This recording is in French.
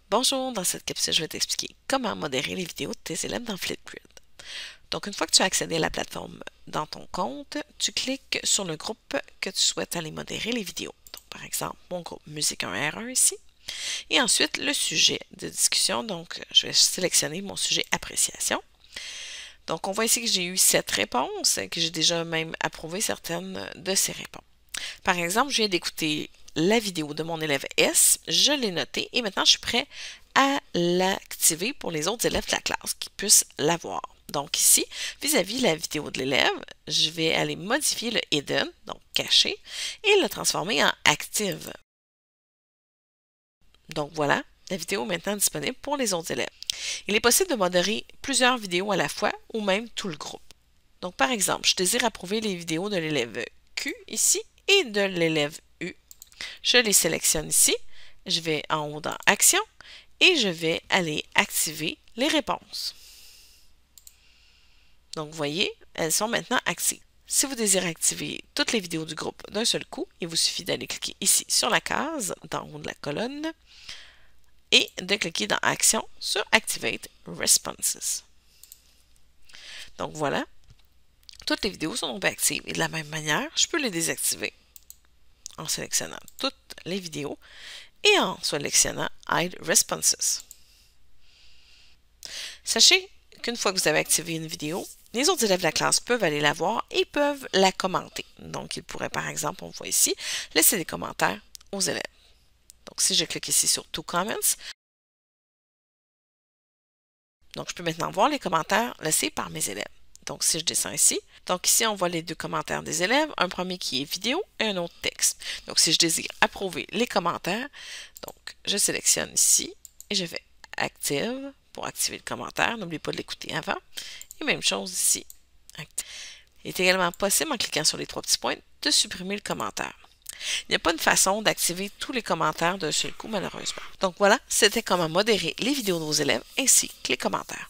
Bonjour, dans cette capsule, je vais t'expliquer comment modérer les vidéos de tes élèves dans Flipgrid. Donc, une fois que tu as accédé à la plateforme dans ton compte, tu cliques sur le groupe que tu souhaites aller modérer les vidéos. Donc, par exemple, mon groupe Musique 1R1 ici. Et ensuite, le sujet de discussion. Donc, je vais sélectionner mon sujet appréciation. Donc, on voit ici que j'ai eu 7 réponses, que j'ai déjà même approuvé certaines de ces réponses. Par exemple, je viens d'écouter la vidéo de mon élève S, je l'ai notée et maintenant je suis prêt à l'activer pour les autres élèves de la classe qui puissent la voir. Donc ici, vis-à-vis la vidéo de l'élève, je vais aller modifier le hidden, donc caché, et le transformer en active. Donc voilà, la vidéo est maintenant disponible pour les autres élèves. Il est possible de modérer plusieurs vidéos à la fois ou même tout le groupe. Donc par exemple, je désire approuver les vidéos de l'élève Q ici et de l'élève U. Je les sélectionne ici, je vais en haut dans Action et je vais aller activer les réponses. Donc, vous voyez, elles sont maintenant actives. Si vous désirez activer toutes les vidéos du groupe d'un seul coup, il vous suffit d'aller cliquer ici sur la case, d'en haut de la colonne, et de cliquer dans Action sur Activate Responses. Donc, voilà. Toutes les vidéos sont donc actives et de la même manière, je peux les désactiver en sélectionnant toutes les vidéos et en sélectionnant Hide Responses. Sachez qu'une fois que vous avez activé une vidéo, les autres élèves de la classe peuvent aller la voir et peuvent la commenter. Donc, ils pourraient, par exemple, on voit ici, laisser des commentaires aux élèves. Donc, si je clique ici sur To Comments, donc je peux maintenant voir les commentaires laissés par mes élèves. Donc, si je descends ici, donc ici, on voit les deux commentaires des élèves, un premier qui est vidéo et un autre texte. Donc, si je désire approuver les commentaires, donc je sélectionne ici et je fais Active pour activer le commentaire. N'oubliez pas de l'écouter avant. Et même chose ici. Il est également possible, en cliquant sur les trois petits points, de supprimer le commentaire. Il n'y a pas une façon d'activer tous les commentaires d'un seul coup, malheureusement. Donc voilà, c'était comment modérer les vidéos de vos élèves ainsi que les commentaires.